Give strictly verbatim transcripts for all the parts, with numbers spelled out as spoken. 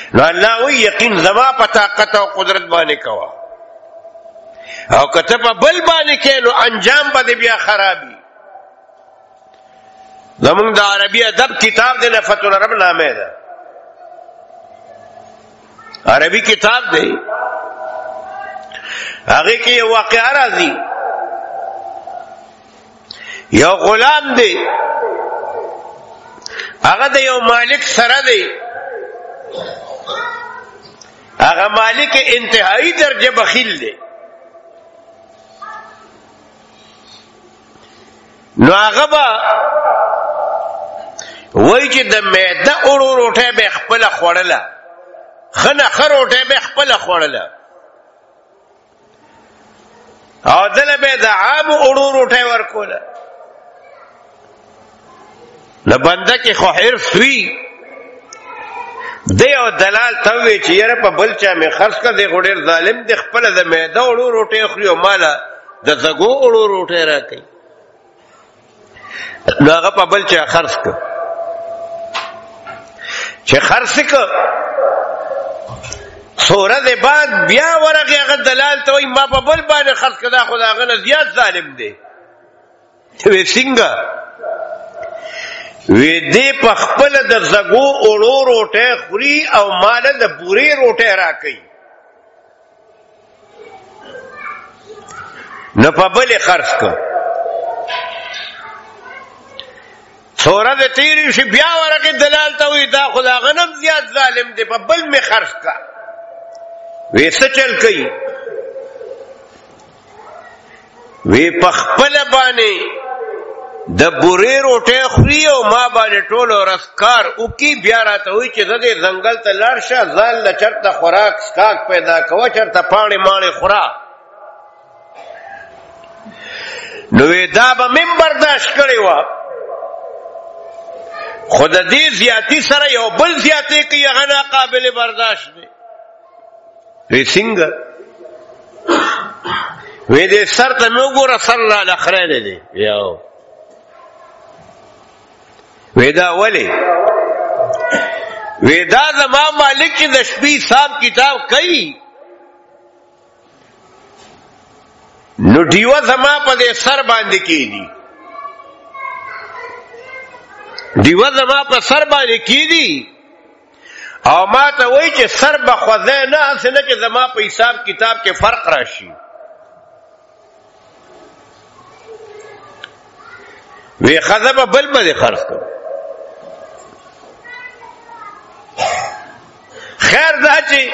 نو الله وی یقین زما په طاقت او قدرت باندې کوا او کته په بل باندې کې نو انجام به بیا خرابي زمونږ د عربي ادب کتاب دی نفت العرب نامه ده عربي کتاب دی هغه کې یو واقعه راځي یو غلام دی هغه د یو مالک سره دی هغه مالک انتهایی درجه بخیل دی نو هغه با وای چې د معده اورو روټه به خپل خوړله خنه خروټه به خپل خوړله او دل به د عام اورو روټه ورکوله نه بنده کې خو حرف وی دی او دلال ته وی چې یاره په بل چا مې خرڅ کړ دی غوډر ظالم دی خپل د معده اورو روټه خوري او مالا د زګو اورو روټه راکې نو هغه په بل چا خرڅ کړ چې خرڅ کړ سوره ده بعد بیا ورغه هغه دلال ته وی ما په بل باندې خرڅ کړه خدا هغه نه زیات ظالم دی وی څنګه وی دی په خپل د زګو اورو روټه خوري او مال د بوري روټه راکې نه په بل خرڅ کړ سوره د تیری شي بیا ورکه دلال ته وی دا خدا غنم زیات ظالم دی په بل می خرڅ کا وی څه چل کوي وی په خپل باندې د بوري روټه خوري او ما باندې ټول ورسکار او کی بیا راته وی چې زده ځنګل ته لاړ شه ځان لچرته خوراک سکاک پیدا کوه چرته پاڼې ماڼې خورا نو دا به من برداشت کړی و خود دې زیاتی سره یو بل زیاتی کوي هغه نه قابل برداشت دی وی څنګه وی دې سر ته نو ګوره سر لا لخره دی یو وی دا ولی وی دا زما مالک چې د شپې حساب کتاب کوي نو ډیوه زما په دې سر باندې کیږي دیوه زما په سر باندې کیدی او ما ته وای چې سر به خوځه نه اسنه چې زما په حساب کتاب کې فرق راشي وی خذب بل بل خرڅ کړ خیر دا چې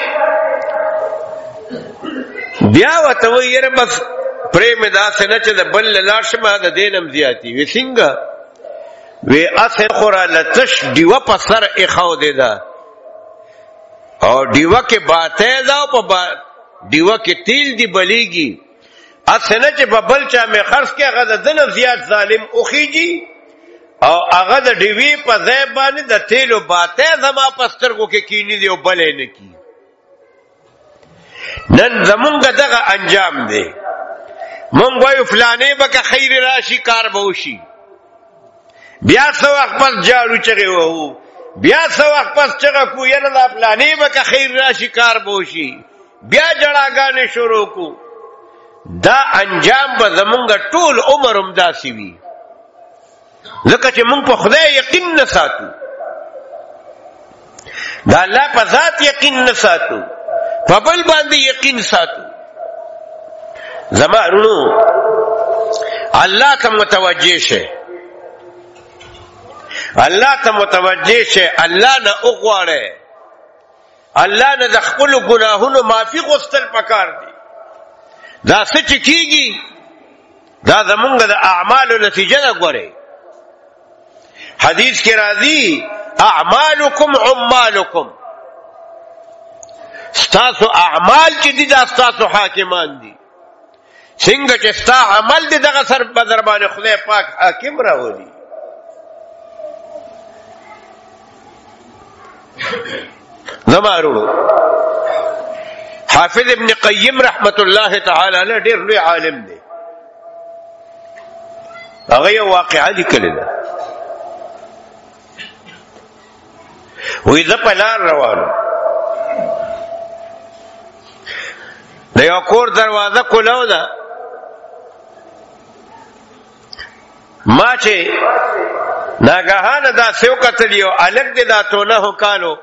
بیا وته وای یره بس پریم دا سنه چې د بل لاشمه د دینم زیاتی وی څنګه وی اثر خورا لتش دیوه پا سر اخاو دیده او دیوه که باته دا پا با دیوه که تیل دی بلیگی اثنه چه پا بلچا میں خرس که اغا دا دنم زیاد ظالم اخیجی او اغا دا دیوی پا زیبانی دا تیل و باته زما پسترگو که کینی دی و بلے نکی نن زمونگا دغا انجام دی مونگ ویو فلانے بکا خیر راشی کار بوشی بیا سو وخت پس جارو چغه وو بیا سو وخت پس چغه کو ینه دا پلانې به که خیر راشي کار بوشي بیا جړاګانې شروع کو دا انجام به زمونږ ټول عمر هم داسې وي ځکه چې مونږ په خدای یقین نه ساتو دا الله په ذات یقین نه ساتو په بل باندې یقین ساتو زمانو الله ته متوجه شه الله ته متوجه شه الله نه وغواړي الله نه د خپل ګناهونو معافي غوښتل پکار دي دا څه چې کیږي دا زمونږ د اعمالو نتیجه ده ګورئ حدیث کې راځي اعمالکم عمالکم ستاسو اعمال چې دي دا ستاسو حاکمان دي څنګه چې ستا عمل دي دغه سر بدر باندې خدای پاک حاکم راولي زمارو حافظ ابن قیم رحمت الله تعالی علیه ډیر لوی عالم دی هغه یو واقعه لیکلې ده وې زه په لار روانم د یو کور دروازه کولو ده، ما چې ناګهانه داسې وکتل یو هلک دی دا اتو نهو کالو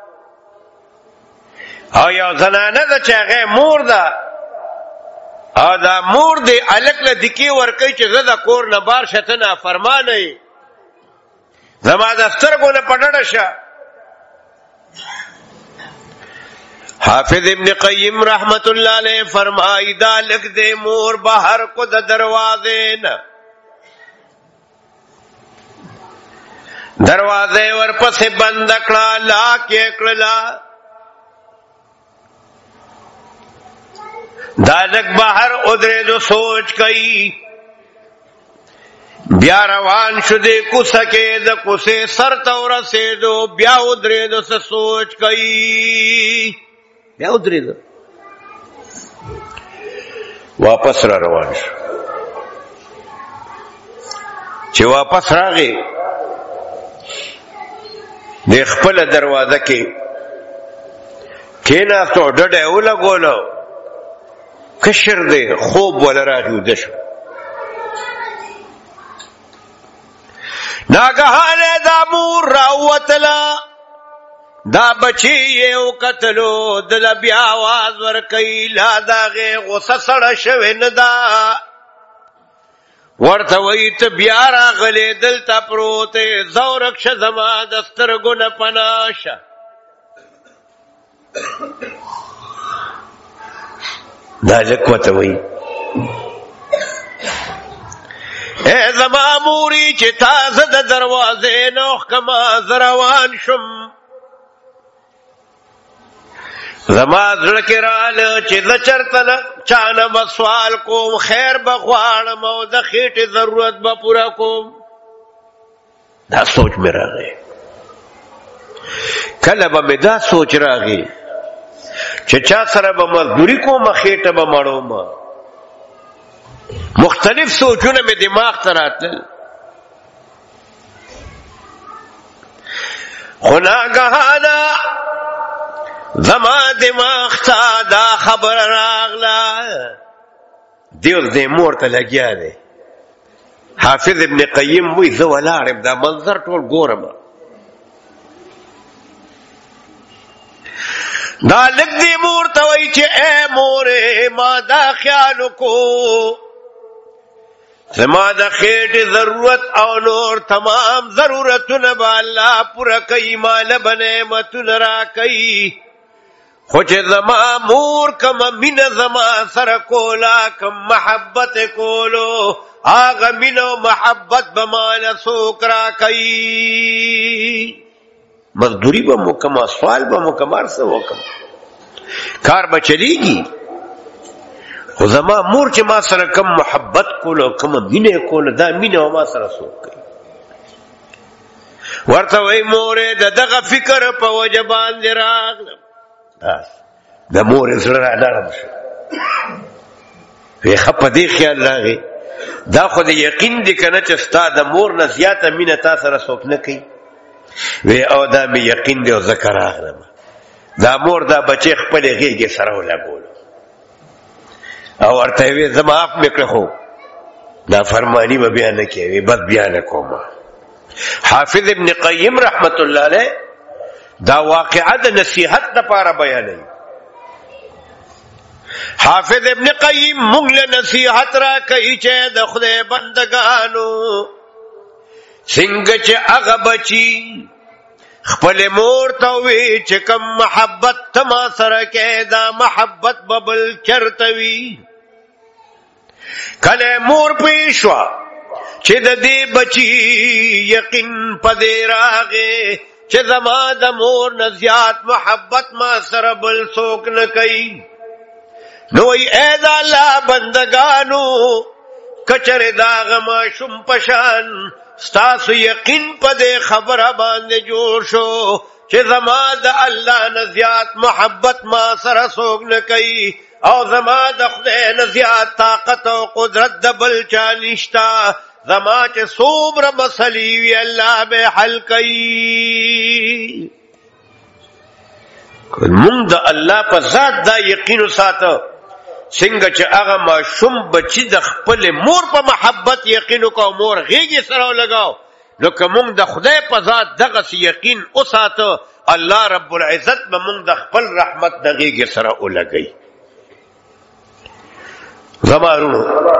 او یو زنانه ده چې هغې مور ده او دا مور دی هلک له دکې ورکوي چې زه د کور نه بار شه ته نافرمانه یې، زما د سترګو نه په ډډه شه. حافظ ابن قیم رحمت اللہ علیہ فرمائی دا لکھ دے مور بہر کو دا دروازے نا دروازے ورپس بند کڑا لا کے کڑلا دا لکھ بہر ادرے دو سوچ کئی بیا روان شدے کسکے دا کسے سر تورا سے دو بیا ادرے دو سے سوچ کئی بیا ودرېده واپس را روان شو. چې واپس راغی د خپله دروازه کې کېناست او ډډه یې ولګوله، کشر دی خوب وله راغی وده شو. ناګهانه دا مور راووتله، دا بچی یو قتلو دل بیا آواز ورکی لا داغه غصه سړه شوی نه دا ورته وی ته بیا راغلی دلته پروت زورک شه زما د سترګو نه پناه شه. دا لک ورته وی ای زما موري چې تازه د دروازې نه وښکمه زه روان شم، زما زړه کې راله چې زه چرته چانه به سوال کوم، خیر به غواړم او د خېټې ضرورت به پوره کوم. دا سوچ مې راغی. کله به مې دا سوچ راغی چې چا سره به مزدوري کوم خېټه به مړوم. مختلف سوچونه مې دماغ ته راتلل، خو ناګهانه زما دماغ تا دا خبر راغلا دیو دې مور ته لګیا دی. حافظ ابن قیم وی زه ولاړم دا منظر ټول ګورم، دا لږ دې مور ته وی چې اے مورې ما دا خیال وکړو زما د خېټې ضرورت او نور تمام ضرورتونه به الله پوره کوي، ماله به نعمتونه راکوي، خو چې زما مور کم مینه زما سره کولا کم محبت کولو هغه مینه او محبت به ماله څوک راکوي. مزدوري به مو کومه، سوال به مو کوم، هر څه وکم، کار به چلیږي، خو زما مور چې ما سره کم محبت کولو کم مینه کولو دا مینه او ما سره څوک کوي. ورته وی مورې د دغه فکر په وجه باندې راغلم. د مور زړه را نرم شو، وی ښه په دې خیال راغی دا خو د یقین دی که نه چې ستا د مور نه زیاته مینه تا سره څوک نه کوي. وی او دا مې یقین دی او ځکه راغلم. دا مور دا بچی خپلې غېږې سره ولګولو او ورته یې وی زه معاف مې کړه، خو دا فرماني به بیا نه کوې، بس بیا نه کومه. حافظ ابن قیم رحمت الله علیه دا واقعه د نصیحت دپاره بیانوي. حافظ ابن قیم موږ له نصیحت را کوي چې د خدای بندگانو څنګه چې هغه بچي خپل مور ته وی چې کم محبت ته ما سره کې دا محبت به بل چرته وي. کله مور پوه شوه چې د دې بچي یقین په دې راغی چې زما د مور نه زیات محبت ما سره بل څوک نه کوي، نو ای اے د الله بندگانو کچره دا هغه ماشوم په شان ستاسو یقین په دې خبره باندې جوړ شو چې زما د الله نه زیات محبت ما سره څوک نه کوي او زما د خدای نه زیات طاقت او قدرت د بل چا نشته، زما چې څومره مسلې وي الله به حل کوي. مونږ د الله په ذات دا یقین وساته څنګه چې هغه ماشوم بچی د خپل مور په محبت یقین وکاو مور غیږې سره ولګاو نو که موږ د خدای په ذات دغسې یقین وساته الله رب العزت به موږ د خپل رحمت د غیږې سره ولګوي. زما وروڼو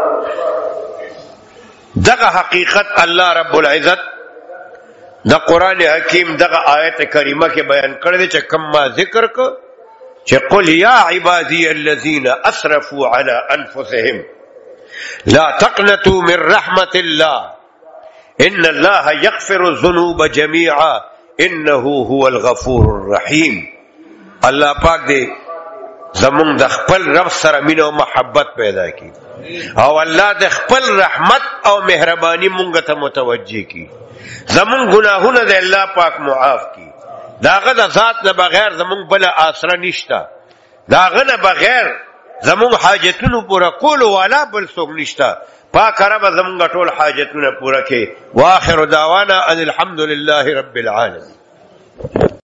دغه حقیقت الله رب العزت د قرآن حکیم دغه آیت کریمه کې بیان کړی دی چې کوم ما ذکر کو چې قل یا عبادی الذین اسرفوا علی انفسهم لا تقنطوا من رحمت الله ان الله یغفر الذنوب جميعا انه هو الغفور الرحیم. الله پاک دې زمونږ د خپل رب سره مینه او محبت پیدا کی او الله د خپل رحمت او مهربانی مونږ ته متوجه کی زمونږ گناهونه د الله پاک معاف کی داغه د ذات نه بغیر زمونږ بل آسره نشته داغه نه بغیر زمونږ حاجتونو پوره کولو والا بل څوک نشته پاک رب زمونږ ټول حاجتونه پوره کړي. واخر دعوانا ان الحمد لله رب العالمين.